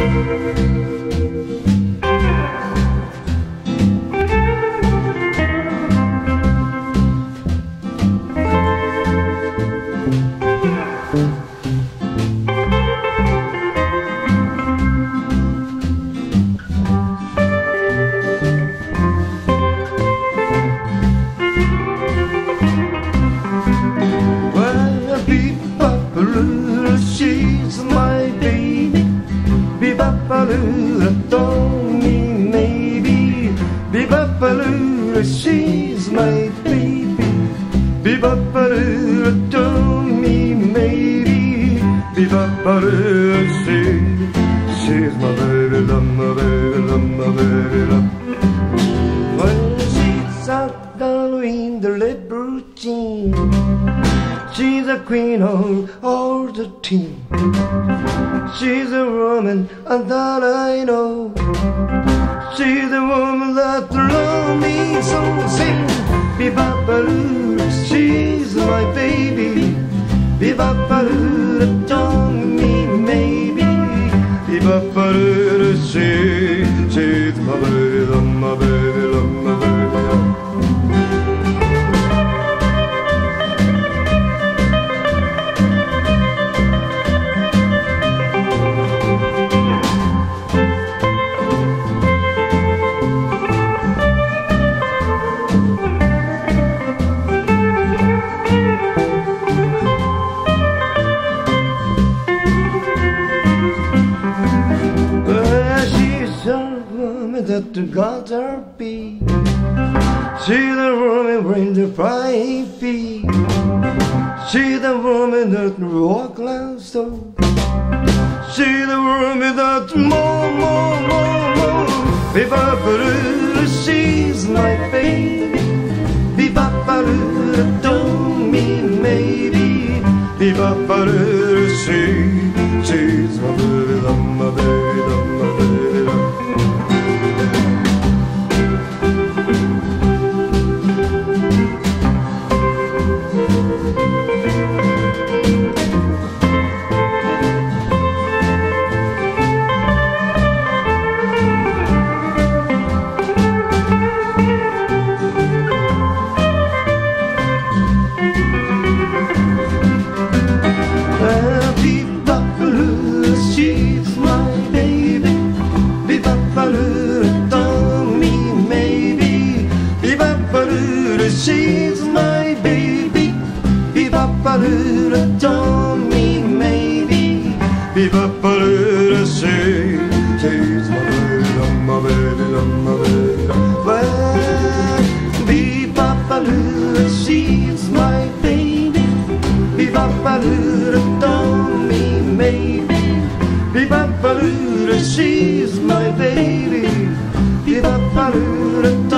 She's my baby. Be-ba-ba-loo, don't me maybe. Be-ba-ba-loo, she's my baby. Be-ba-ba-loo, don't me maybe. Be-ba-ba-loo, she's my baby, love my baby, love my baby, love. When she's out doing the libertine, she's the queen of all the team. She's a woman that I know. She's the woman that loves me so. Sing, be-ba-ba-loo, she's my baby. Be-ba-ba-loo, don't me maybe. Be-ba-ba-loo, she's my baby, love my baby, love my baby, love. That the gods are be. She's the woman with the flying feet. She's the woman that walk like so. She's the woman that more. Be-ba-ba-loo, she's my baby. Be-ba-ba-loo, don't me maybe. Be-ba-ba-loo, she's my baby, love my baby, love my baby, love. She's my baby. Be-ba-ba-loo, don't me maybe. Be-ba-ba-loo, she's my baby. Be-ba-ba-loo, don't me maybe. Be-ba-ba-loo, she's my baby, love my baby, love my baby. Well, be-ba-ba-loo, she's my baby. Be-ba-ba-loo, don't me maybe. Be-ba-ba-loo, she's my baby. Be-ba-ba-loo.